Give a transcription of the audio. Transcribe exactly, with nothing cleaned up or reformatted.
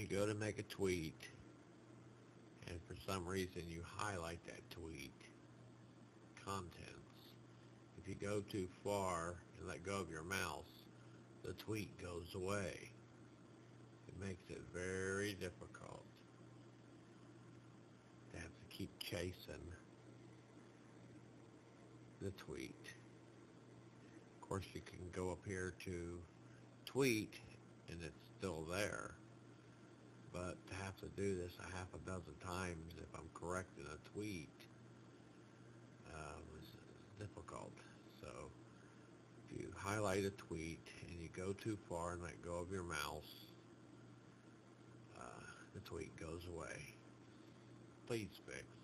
you go to make a tweet, and for some reason you highlight that tweet, contents, if you go too far and let go of your mouse, the tweet goes away. It makes it very difficult to have to keep chasing the tweet. Of course, you can go up here to tweet and it's still there. But to have to do this a half a dozen times if I'm correcting a tweet um, is difficult. So if you highlight a tweet and you go too far and let go of your mouse, uh, the tweet goes away. Please fix.